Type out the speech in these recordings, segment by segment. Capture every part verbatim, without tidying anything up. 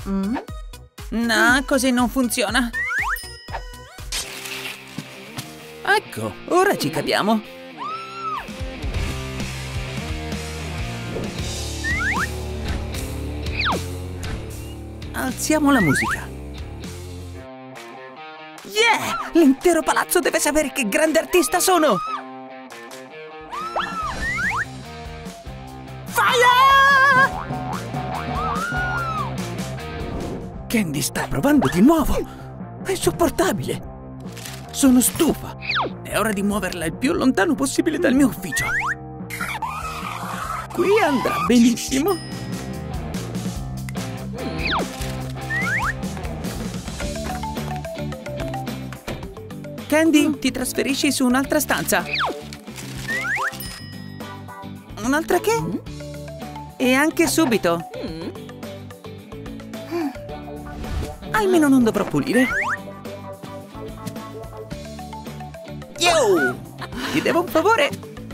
Mm? No, così non funziona. Ecco, ora ci capiamo. Alziamo la musica. Yeah! L'intero palazzo deve sapere che grande artista sono! Fire! Candy sta provando di nuovo! È insopportabile! Sono stufa! È ora di muoverla il più lontano possibile dal mio ufficio! Qui andrà benissimo! Candy, ti trasferisci su un'altra stanza. Un'altra che? E anche subito. Almeno non dovrò pulire. Yo! Ti devo un favore.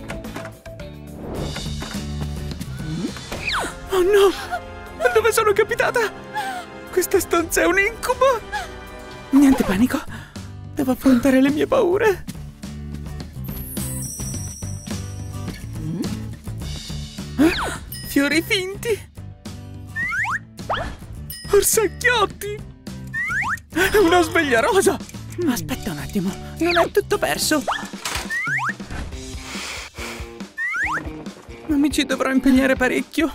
Oh no! Dove sono capitata? Questa stanza è un incubo. Niente panico. Devo affrontare le mie paure. Eh? Fiori finti. Orsacchiotti. Una sveglia rosa. Aspetta un attimo, non è tutto perso. Ma mi ci dovrò impegnare parecchio.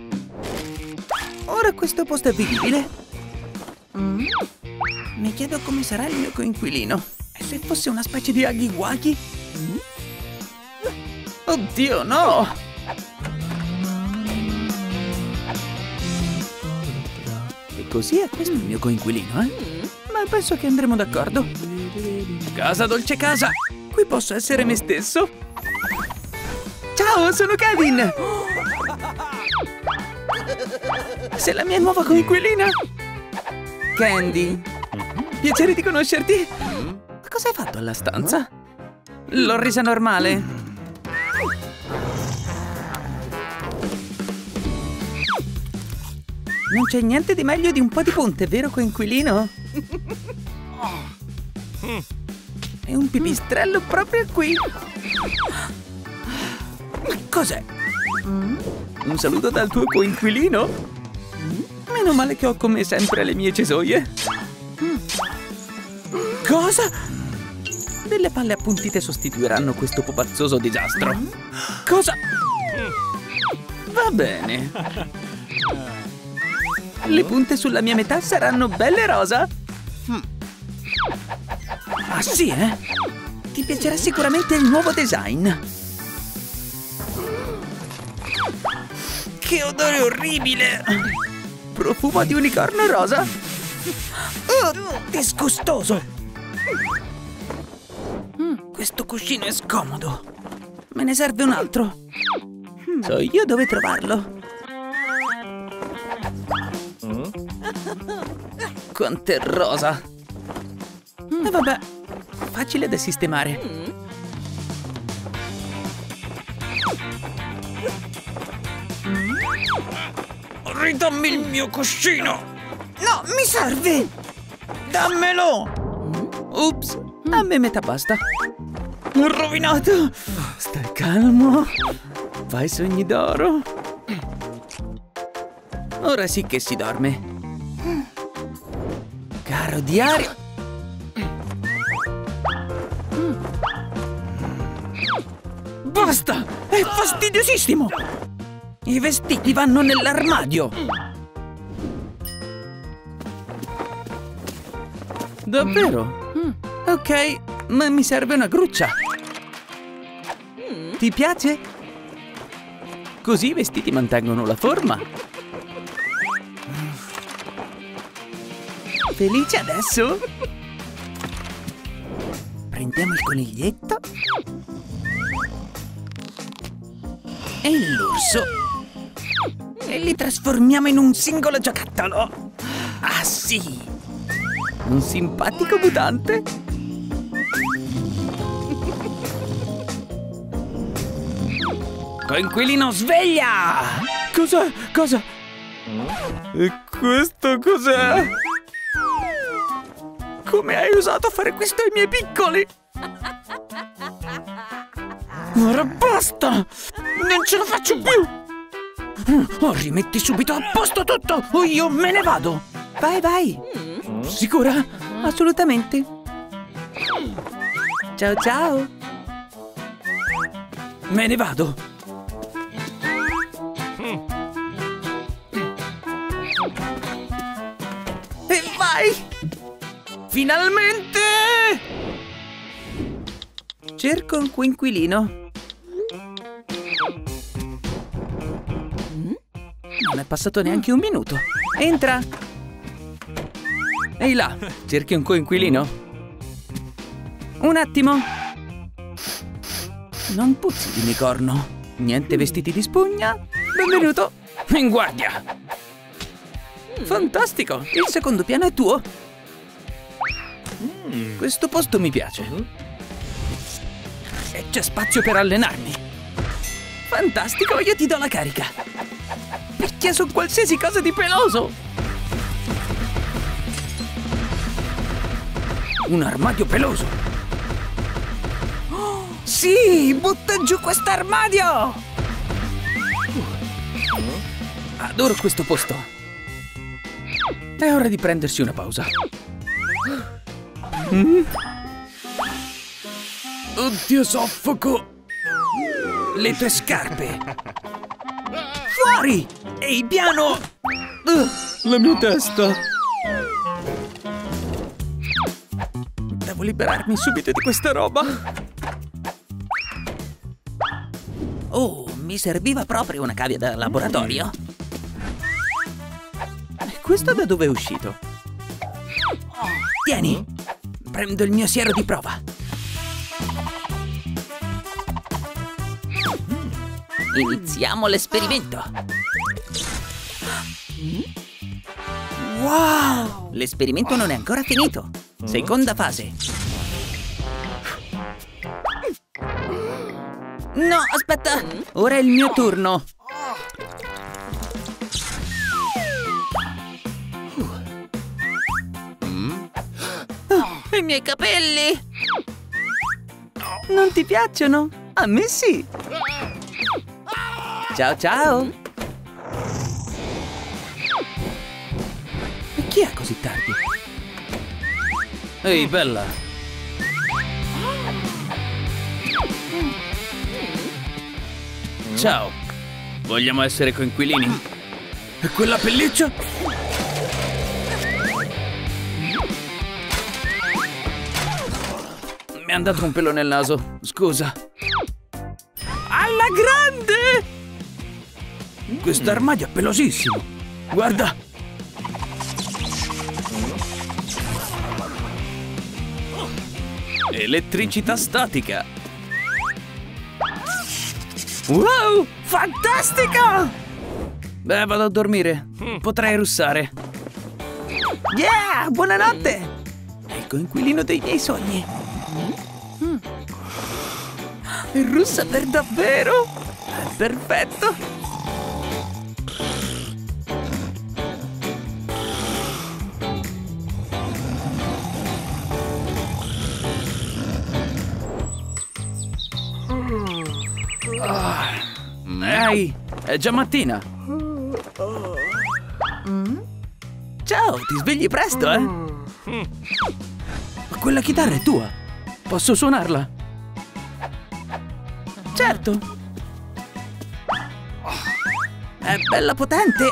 Ora questo posto è vivibile. Mm? Mi chiedo come sarà il mio coinquilino. E se fosse una specie di Huggy Wuggy? Mm? Oddio, no! E così è questo il mio coinquilino, eh? Ma penso che andremo d'accordo. Casa dolce casa! Qui posso essere me stesso. Ciao, sono Kevin! Sei la mia nuova coinquilina? Candy, piacere di conoscerti. Ma cosa hai fatto alla stanza? L'ho resa normale. Non c'è niente di meglio di un po' di punte, vero coinquilino? E un pipistrello proprio qui. Cos'è? Un saluto dal tuo coinquilino? Meno male che ho con me sempre le mie cesoie. Cosa? Delle palle appuntite sostituiranno questo pupazzoso disastro. Cosa? Va bene. Le punte sulla mia metà saranno belle rosa. Ah sì, eh? Ti piacerà sicuramente il nuovo design. Che odore orribile! Profumo di unicorno rosa? Oh, disgustoso! Mm, questo cuscino è scomodo. Me ne serve un altro. So io dove trovarlo. Quant'è rosa! E vabbè, facile da sistemare. Ridammi il mio cuscino! No, mi serve! Dammelo! Ups, a me metà basta. Rovinato! Stai calmo. Fai sogni d'oro. Ora sì che si dorme. Caro diario. Basta! È fastidiosissimo! I vestiti vanno nell'armadio! Davvero? Mm. Ok, ma mi serve una gruccia. Ti piace? Così i vestiti mantengono la forma. Felice adesso? Prendiamo il coniglietto. E l'orso. E li trasformiamo in un singolo giocattolo. Ah sì! Un simpatico mutante. Coinquilino, sveglia! Cosa? Cosa? E Questo cos'è? Come hai osato fare questo ai miei piccoli? Ora basta! Non ce la faccio più! Oh, rimetti subito a posto tutto o io me ne vado! Vai, vai! Sicura? Assolutamente! Ciao, ciao! Me ne vado! E vai! Finalmente! Cerco un coinquilino. Non è passato neanche un minuto. Entra! Ehi là, cerchi un coinquilino? Un attimo! Non puzzi di unicorno. Niente vestiti di spugna. Benvenuto! In guardia! Fantastico! Il secondo piano è tuo. Questo posto mi piace. E c'è spazio per allenarmi. Fantastico, io ti do la carica. Picchia su qualsiasi cosa di peloso. Un armadio peloso. Oh, sì, butta giù quest'armadio. Adoro questo posto. È ora di prendersi una pausa. Mm? Oddio, soffoco! Le tue scarpe! Fuori! Ehi, piano! Uh, la mia testa! Devo liberarmi subito di questa roba! Oh, mi serviva proprio una cavia da laboratorio! E questo da dove è uscito? Tieni! Prendo il mio siero di prova! Iniziamo l'esperimento! Wow! L'esperimento non è ancora finito! Seconda fase! No, aspetta! Ora è il mio turno! Oh, i miei capelli! Non ti piacciono? A me sì! Ciao ciao! E chi è così tardi? Ehi, bella! Ciao! Vogliamo essere coinquilini? E quella pelliccia? Mi è andato un pelo nel naso, scusa. Alla grande! Quest'armadio è pelosissimo! Guarda! Elettricità statica! Wow! Fantastico! Beh, vado a dormire. Potrei russare. Yeah! Buonanotte! È il coinquilino dei miei sogni. E russa per davvero? È perfetto! Ehi, è già mattina. Ciao, ti svegli presto, eh? Ma quella chitarra è tua. Posso suonarla? Certo. È bella potente.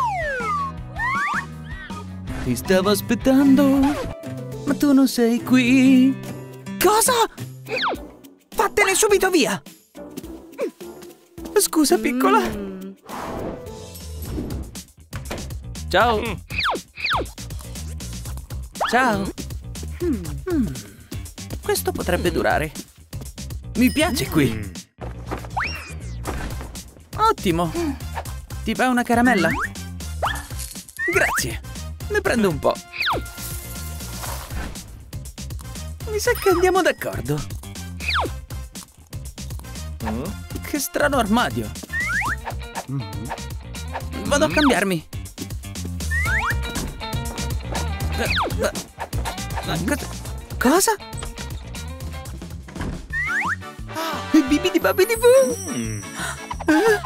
Ti stavo aspettando, ma tu non sei qui. Cosa? Vattene subito via. Scusa, piccola. Ciao. Ciao. Mm. Questo potrebbe durare. Mi piace qui. Ottimo. Ti va una caramella? Grazie. Ne prendo un po'. Mi sa che andiamo d'accordo. Che strano armadio. Vado a cambiarmi. Cosa? Il bibidi babidi boo! Mm. Eh?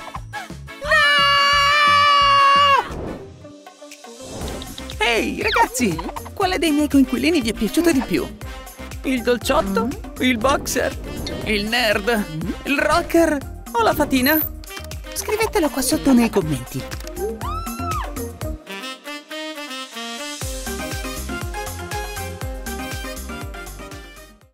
Ehi, ragazzi! Quale dei miei coinquilini vi è piaciuto di più? Il dolciotto? Il boxer? Il nerd? Il rocker? O la fatina? Scrivetelo qua sotto nei commenti.